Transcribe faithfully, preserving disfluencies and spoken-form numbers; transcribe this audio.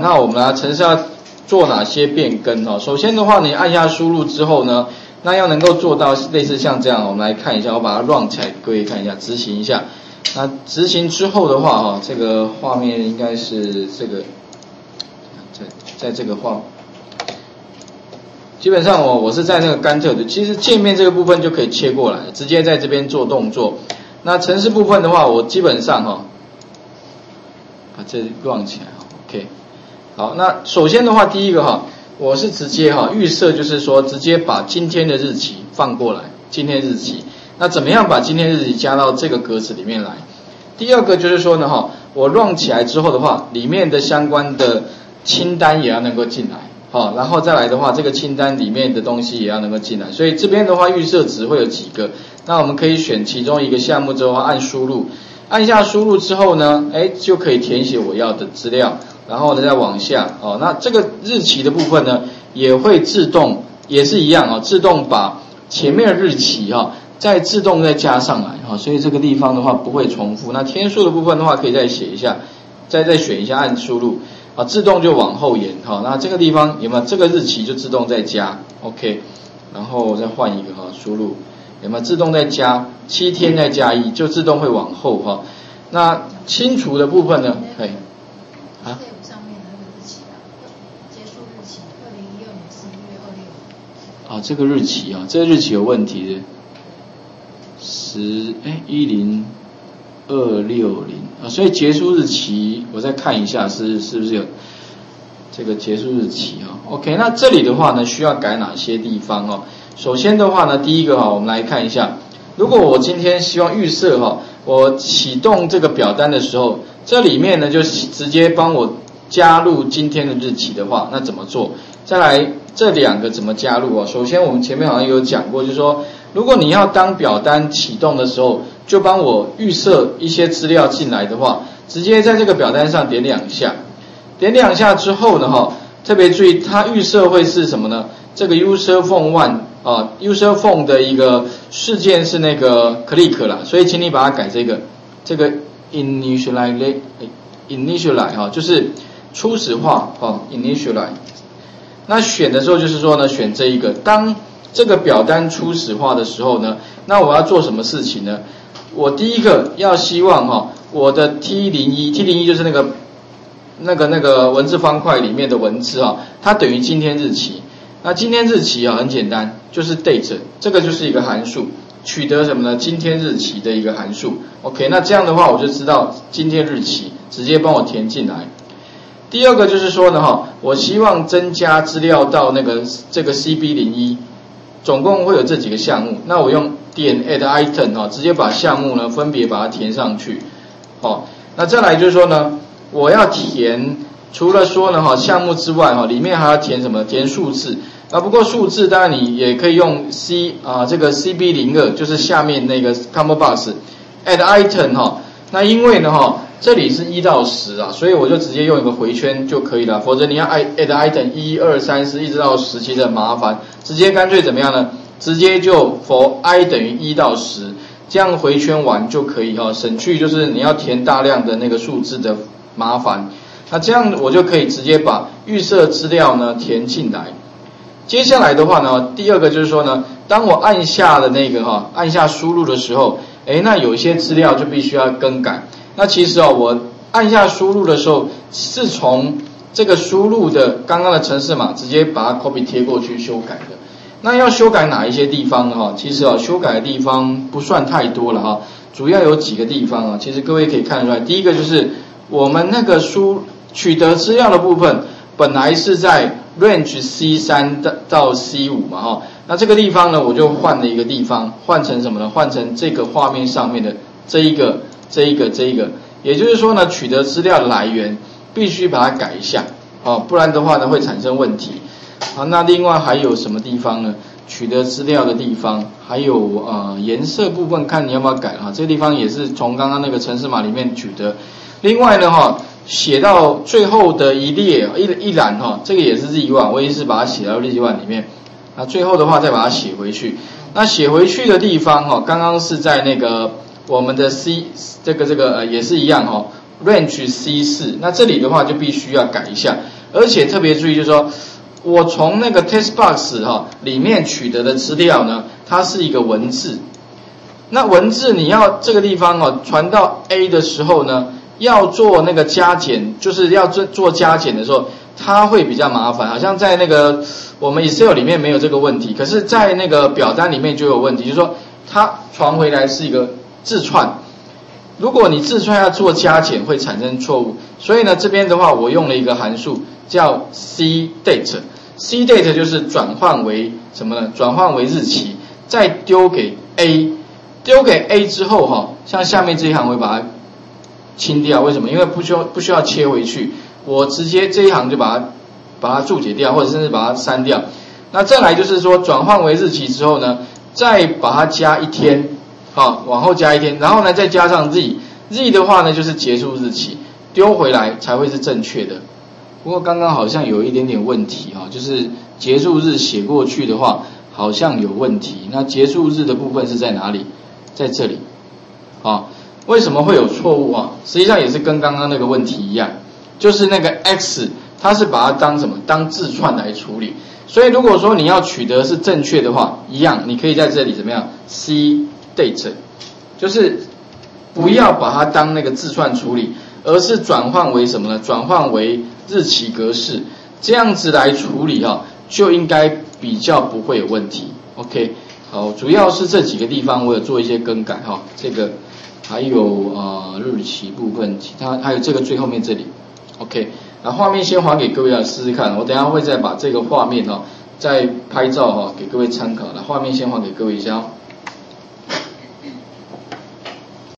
那我们来程式要做哪些变更哦？首先的话，你按下输入之后呢，那要能够做到类似像这样，我们来看一下，我把它 run 起来，各位看一下，执行一下。那执行之后的话，哈，这个画面应该是这个，在在这个画。基本上我我是在那个甘特的，其实界面这个部分就可以切过来，直接在这边做动作。那程式部分的话，我基本上哈，把这乱起来 ，OK。好，那首先的话，第一个哈，我是直接哈预设，就是说直接把今天的日期放过来，今天日期。那怎么样把今天日期加到这个格子里面来？第二个就是说呢哈，我 run 起来之后的话，里面的相关的清单也要能够进来。好，然后再来的话，这个清单里面的东西也要能够进来，所以这边的话预设值会有几个，那我们可以选其中一个项目之后按输入，按下输入之后呢，哎就可以填写我要的资料，然后呢再往下，哦，那这个日期的部分呢也会自动，也是一样哦，自动把前面的日期哈、哦、再自动再加上来哈、哦，所以这个地方的话不会重复。那天数的部分的话可以再写一下，再再选一下按输入。啊，自动就往后延，好，那这个地方有没有这个日期就自动再加 ，OK， 然后再换一个哈，输入有没有自动再加七天再加一，就自动会往后哈。那清除的部分呢？哎，啊， 上面那个日期啊，结束日期二零一二年十一月二六。 啊，这个日期啊，这个日期有问题的，十哎一零。二六零啊，所以结束日期我再看一下是是不是有这个结束日期啊 ？OK， 那这里的话呢，需要改哪些地方哦？首先的话呢，第一个哈，我们来看一下，如果我今天希望预设哈，我启动这个表单的时候，这里面呢就直接帮我加入今天的日期的话，那怎么做？再来这两个怎么加入啊？首先我们前面好像有讲过，就是说，如果你要当表单启动的时候，就帮我预设一些资料进来的话，直接在这个表单上点两下，点两下之后呢，哈，特别注意它预设会是什么呢？这个 user phone one 啊 ，user phone 的一个事件是那个 click 啦，所以请你把它改这个这个 initialize initialize 哈，就是初始化哈 initialize。那选的时候就是说呢，选这一个，当这个表单初始化的时候呢，那我要做什么事情呢？我第一个要希望哈，我的 T 零一 T 零一就是那个那个那个文字方块里面的文字啊，它等于今天日期。那今天日期啊很简单，就是 date， 这个就是一个函数，取得什么呢？今天日期的一个函数。OK， 那这样的话我就知道今天日期，直接帮我填进来。第二个就是说呢哈，我希望增加资料到那个这个 C B 零一，总共会有这几个项目，那我用点 add item 哈，直接把项目呢分别把它填上去。好，那再来就是说呢，我要填除了说呢哈项目之外哈，里面还要填什么？填数字。啊，不过数字当然你也可以用 C 啊这个 C B 零二，就是下面那个 combo box add item 哈。那因为呢哈这里是一到十啊，所以我就直接用一个回圈就可以了，否则你要 add item 一二三四一直到十，其实很麻烦。直接干脆怎么样呢？直接就 for i 等于一到十，这样回圈完就可以哈，省去就是你要填大量的那个数字的麻烦。那这样我就可以直接把预设资料呢填进来。接下来的话呢，第二个就是说呢，当我按下的那个哈，按下输入的时候，哎，那有一些资料就必须要更改。那其实哦，我按下输入的时候，是从这个输入的刚刚的程式码直接把它 copy 贴过去修改的。那要修改哪一些地方呢？哈，其实啊，修改的地方不算太多了哈，主要有几个地方啊。其实各位可以看出来，第一个就是我们那个输取得资料的部分，本来是在 range C 三 到 C 五 嘛哈，那这个地方呢，我就换了一个地方，换成什么呢？换成这个画面上面的这一个。这一个这一个，也就是说呢，取得资料的来源必须把它改一下，哦，不然的话呢会产生问题。好，那另外还有什么地方呢？取得资料的地方，还有呃颜色部分，看你要不要改哈。这个地方也是从刚刚那个程式码里面取得。另外呢哈，写到最后的一列一一栏哈，这个也是 Z 一，我也是把它写到 Z 一里面。那最后的话再把它写回去。那写回去的地方哈，刚刚是在那个。我们的 C 这个这个呃也是一样哈 range C 四，那这里的话就必须要改一下，而且特别注意就是说，我从那个 text box 哈里面取得的资料呢，它是一个文字，那文字你要这个地方哦传到 A 的时候呢，要做那个加减，就是要做做加减的时候，它会比较麻烦，好像在那个我们 Excel 里面没有这个问题，可是在那个表单里面就有问题，就是说它传回来是一个字串，如果你字串要做加减会产生错误，所以呢这边的话我用了一个函数叫 cdate，cdate 就是转换为什么呢？转换为日期，再丢给 A， 丢给 A 之后哈，像下面这一行我会把它清掉，为什么？因为不需要不需要切回去，我直接这一行就把它把它注解掉，或者甚至把它删掉。那再来就是说转换为日期之后呢，再把它加一天，好，往后加一天，然后呢再加上 z，z 的话呢就是结束日期，丢回来才会是正确的。不过刚刚好像有一点点问题哈，就是结束日写过去的话好像有问题。那结束日的部分是在哪里？在这里，啊。为什么会有错误啊？实际上也是跟刚刚那个问题一样，就是那个 x 它是把它当什么？当字串来处理。所以如果说你要取得是正确的话，一样你可以在这里怎么样 ？cdate， 就是不要把它当那个字串处理，而是转换为什么呢？转换为日期格式，这样子来处理啊，就应该比较不会有问题。OK， 好，主要是这几个地方我有做一些更改哈，这个。还有呃日期部分，其他还有这个最后面这里 ，OK， 那画面先还给各位来试试看，我等一下会再把这个画面哈、哦、再拍照哈、哦、给各位参考，那画面先还给各位一下哦。